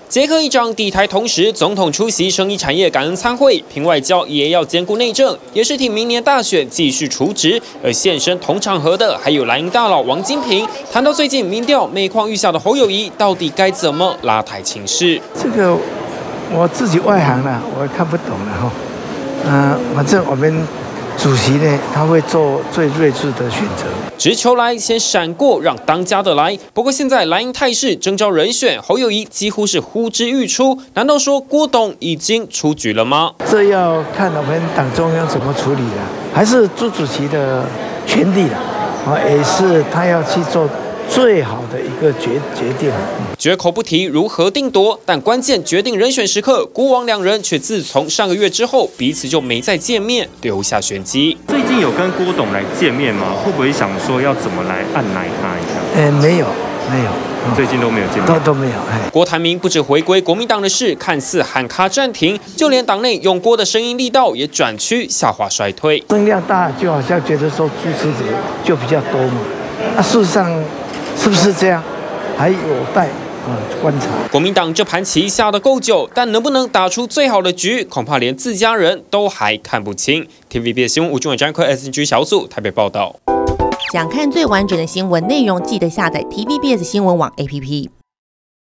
捷克议长抵台同时，总统出席生医产业感恩参会，评外交也要兼顾内政，也是替明年大选继续除职。而现身同场合的还有蓝营大佬王金平，谈到最近民调每况愈下的侯友宜，到底该怎么拉抬情势？ 这个我自己外行了，我看不懂了哈。反正我们主席呢，他会做最睿智的选择。 直球来，先闪过，让当家的来。不过现在蓝营态势征召人选，侯友宜几乎是呼之欲出。难道说郭董已经出局了吗？ 这要看我们党中央怎么处理了，还是朱主席的权利了，也是他要去做最好的一个决定。 绝口不提如何定夺，但关键决定人选时刻，郭王两人却自从上个月之后，彼此就没再见面，留下玄机。 最近有跟郭董来见面吗？会不会想说要怎么来按捺他一下？ 没有。 最近都没有见面， 都没有。 郭台铭不止回归国民党的事，看似喊卡暂停，就连党内拥郭的声音力道也转趋下滑衰退。 声量大，就好像觉得说支持者就比较多嘛。事实上是不是这样，还有待观察。 国民党这盘棋下得够久，但能不能打出最好的局，恐怕连自家人都还看不清。TVBS 新闻吴俊伟、张奎 SNG 小组台北报道。 想看最完整的新闻内容，记得下载 TVBS 新闻网 APP。